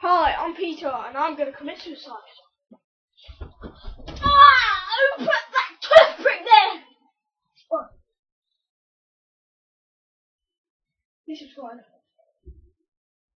Hi, I'm Peter, and I'm going to commit suicide. Who put that toothpick there? What? Please subscribe.